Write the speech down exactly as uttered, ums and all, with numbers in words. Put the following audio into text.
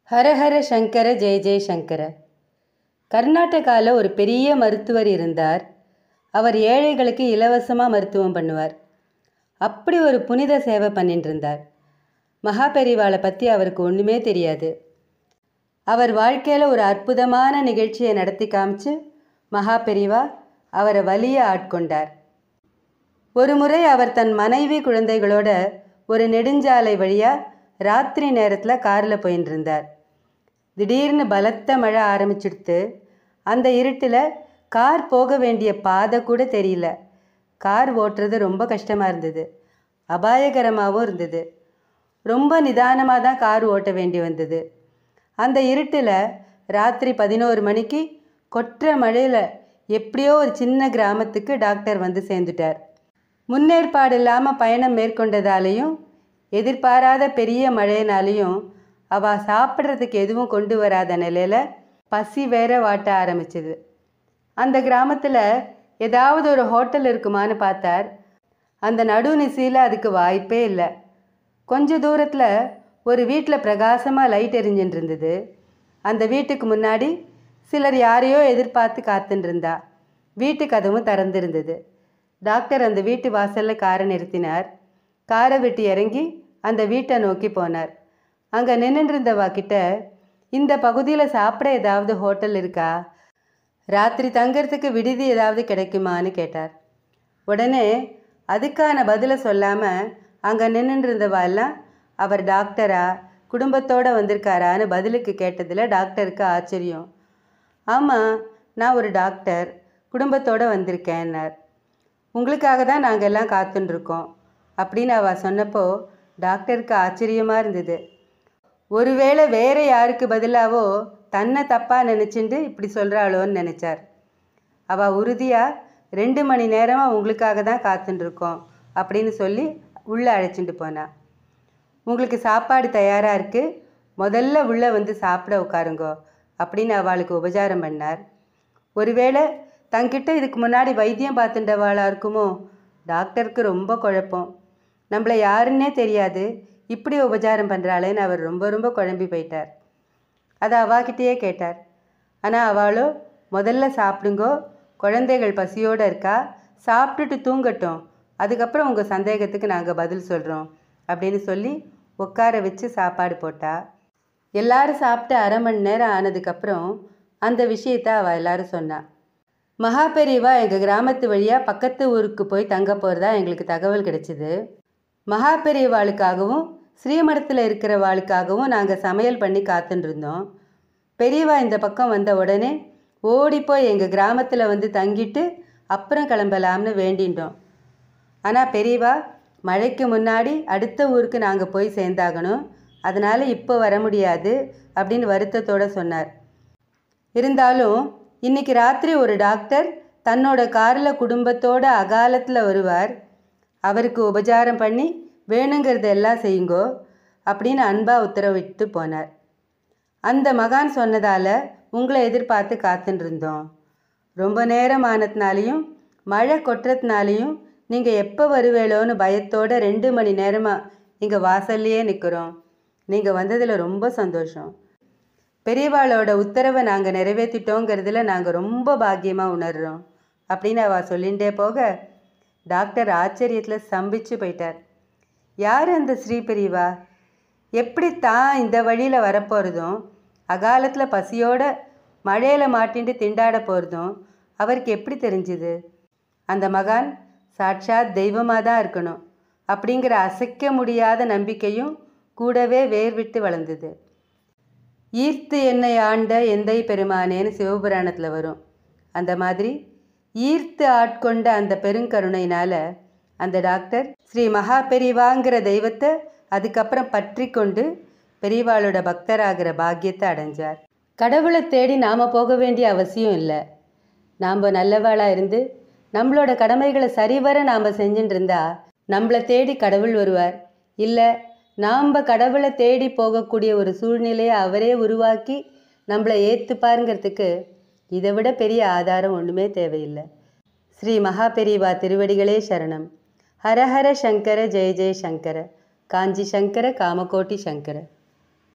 ஹரஹர சங்கர ஜெய ஜெய சங்கர. கர்நாடகாவில் ஒரு பெரிய மருத்துவர் இருந்தார். அவர் ஏழைகளுக்கு இலவசமாக மருத்துவம் பண்ணுவார். அப்படி ஒரு புனித சேவை பண்ணிட்டு இருந்தார். மகாபெரிவாளை பற்றி அவருக்கு ஒன்றுமே தெரியாது. அவர் வாழ்க்கையில் ஒரு அற்புதமான நிகழ்ச்சியை நடத்தி காமிச்சு மகாபெரிவா அவரை வலிய ஆட்கொண்டார். ஒரு முறை அவர் தன் மனைவி குழந்தைகளோட ஒரு நெடுஞ்சாலை வழியாக ராத்திரி நேரத்தில் காரில் போயின்னு இருந்தார். திடீர்னு பலத்த மழை ஆரம்பிச்சிடுத்து. அந்த இருட்டில் கார் போக வேண்டிய பாதை கூட தெரியல. கார் ஓட்டுறது ரொம்ப கஷ்டமாக இருந்தது, அபாயகரமாகவும் இருந்தது. ரொம்ப நிதானமாக தான் கார் ஓட்ட வேண்டி வந்தது. அந்த இருட்டில் ராத்திரி பதினோரு மணிக்கு கொற்ற மழையில் எப்படியோ ஒரு சின்ன கிராமத்துக்கு டாக்டர் வந்து சேர்ந்துட்டார். முன்னேற்பாடு இல்லாமல் பயணம் மேற்கொண்டதாலேயும் எதிர்பாராத பெரிய மழையினாலேயும் அவள் சாப்பிட்றதுக்கு எதுவும் கொண்டு வராத நிலையில் பசி வேற வாட்ட ஆரம்பிச்சிது. அந்த கிராமத்தில் ஏதாவது ஒரு ஹோட்டல் இருக்குமான்னு பார்த்தார். அந்த நடுநிசையில் அதுக்கு வாய்ப்பே இல்லை. கொஞ்ச தூரத்தில் ஒரு வீட்டில் பிரகாசமாக லைட் எரிஞ்சுட்டு இருந்தது. அந்த வீட்டுக்கு முன்னாடி சிலர் யாரையோ எதிர்பார்த்து காத்துட்டு இருந்தா. வீட்டு கதவும் திறந்திருந்தது. டாக்டர் அந்த வீட்டு வாசலில் காரை நிறுத்தினார். காரை விட்டு இறங்கி அந்த வீட்டை நோக்கி போனார். அங்கே நின்றுருந்தவா கிட்ட, இந்த பகுதியில் சாப்பிட ஏதாவது ஹோட்டல் இருக்கா, ராத்திரி தங்கிறதுக்கு விடுதி ஏதாவது கிடைக்குமான்னு கேட்டார். உடனே அதுக்கான பதிலை சொல்லாமல் அங்கே நின்றுருந்தவா எல்லாம் அவர் டாக்டரா, குடும்பத்தோடு வந்திருக்காரான்னு பதிலுக்கு கேட்டதில் டாக்டருக்கு ஆச்சரியம். ஆமாம், நான் ஒரு டாக்டர், குடும்பத்தோடு வந்திருக்கேன்னார். உங்களுக்காக தான் நாங்கள் எல்லாம் காத்துட்டுருக்கோம் அப்படின்னு அவள் சொன்னப்போ டாக்டருக்கு ஆச்சரியமாக இருந்தது. ஒருவேளை வேறு யாருக்கு பதிலாவோ தன்னை தப்பாக நினச்சிட்டு இப்படி சொல்கிறாளோன்னு நினச்சார். அவள் உறுதியாக ரெண்டு மணி நேரமாக உங்களுக்காக தான் காத்துட்டுருக்கோம் அப்படின்னு சொல்லி உள்ளே அழைச்சிட்டு போனாள். உங்களுக்கு சாப்பாடு தயாராக இருக்குது, முதல்ல உள்ளே வந்து சாப்பிட உட்காருங்கோ அப்படின்னு அவளுக்கு உபச்சாரம் பண்ணார். ஒருவேளை தங்கிட்ட இதுக்கு முன்னாடி வைத்தியம் பார்த்துட்டவாளாக இருக்குமோ? டாக்டருக்கு ரொம்ப குழப்பம். நம்மளை யாருன்னே தெரியாது, இப்படி உபச்சாரம் பண்ணுறாளேன்னு அவர் ரொம்ப ரொம்ப குழம்பி போயிட்டார். அதை அவாக்கிட்டேயே கேட்டார். ஆனால் அவளோ, முதல்ல சாப்பிடுங்கோ, குழந்தைகள் பசியோடு இருக்கா, சாப்பிட்டுட்டு தூங்கட்டும், அதுக்கப்புறம் உங்கள் சந்தேகத்துக்கு நாங்கள் பதில் சொல்கிறோம் அப்படின்னு சொல்லி உட்கார வச்சு சாப்பாடு போட்டா. எல்லாரும் சாப்பிட்டு அரை மணி நேரம் ஆனதுக்கப்புறம் அந்த விஷயத்தை அவள் எல்லாரும் சொன்னாள். மகாபெரிவா எங்கள் கிராமத்து வழியாக பக்கத்து ஊருக்கு போய் தங்க போகிறதா எங்களுக்கு தகவல் கிடைச்சிது. மகாபெரிவாளுக்காகவும் ஸ்ரீமடத்தில் இருக்கிற வாளுக்காகவும் நாங்கள் சமையல் பண்ணி காத்துட்டுருந்தோம். பெரியவா இந்த பக்கம் வந்த உடனே ஓடிப்போய் எங்கள் கிராமத்தில் வந்து தங்கிட்டு அப்புறம் கிளம்பலாம்னு வேண்டின்றோம். ஆனால் பெரியவா மழைக்கு முன்னாடி அடுத்த ஊருக்கு நாங்கள் போய் சேர்ந்தாகணும், அதனால் இப்போ வர முடியாது அப்படின்னு வருத்தத்தோடு சொன்னார். இருந்தாலும் இன்றைக்கி ராத்திரி ஒரு டாக்டர் தன்னோட காரில் குடும்பத்தோடு அகாலத்தில் வருவார், அவருக்கு உபச்சாரம் பண்ணி வேணுங்கிறத எல்லாம் செய்யுங்கோ அப்படின்னு அன்பாக உத்தரவிட்டு போனார். அந்த மகான் சொன்னதால் உங்களை எதிர்பார்த்து காத்துட்டு இருந்தோம். ரொம்ப நேரம் ஆனதுனாலையும் மழை கொட்டுறதுனாலையும் நீங்கள் எப்போ வருவேளோன்னு பயத்தோடு ரெண்டு மணி நேரமாக இங்கே வாசல்லையே நிற்கிறோம். நீங்கள் வந்ததில் ரொம்ப சந்தோஷம். பெரியவாளோட உத்தரவை நாங்கள் நிறைவேற்றிட்டோங்கிறதுல நாங்கள் ரொம்ப பாக்கியமாக உணர்கிறோம் அப்படின்னு அவள் சொல்லிகிட்டே போக டாக்டர் ஆச்சரியத்தில் ஸ்தம்பிச்சு போயிட்டார். யார் அந்த ஸ்ரீ பெரியவா? எப்படி தான் இந்த வழியில் வரப்போகிறதும் அகாலத்தில் பசியோட மழையில் மாட்டின்ட்டு திண்டாட போகிறதும் அவருக்கு எப்படி தெரிஞ்சுது? அந்த மகான் சாட்சாத் தெய்வமாக தான் இருக்கணும் அப்படிங்கிற அசைக்க முடியாத நம்பிக்கையும் கூடவே வேர்விட்டு வளர்ந்தது. ஈர்த்து என்னை ஆண்ட எந்தை பெருமானேன்னு சிவபுராணத்தில் வரும். அந்த மாதிரி ஈர்த்து ஆட்கொண்ட அந்த பெருங்கருணையினால் அந்த டாக்டர் ஸ்ரீ மகாபெரிவாங்கிற தெய்வத்தை அதுக்கப்புறம் பற்றி கொண்டு பெரியவாளோட பக்தராகிற பாக்கியத்தை அடைஞ்சார். கடவுளை தேடி நாம் போக வேண்டிய அவசியம் இல்லை. நாம் நல்லவாளாக இருந்து நம்மளோட கடமைகளை சரிவர நாம் செஞ்சுட்டு இருந்தா நம்மளை தேடி கடவுள் வருவார். இல்லை நாம் கடவுளை தேடி போகக்கூடிய ஒரு சூழ்நிலையை அவரே உருவாக்கி நம்மளை ஏற்றுப்பாருங்கிறதுக்கு இதை விட பெரிய ஆதாரம் ஒன்றுமே தேவையில்லை. ஸ்ரீ மகாபெரிவா திருவடிகளே சரணம். ஹரஹர சங்கர ஜெய ஜெய சங்கர. காஞ்சி சங்கர காமகோட்டி சங்கர.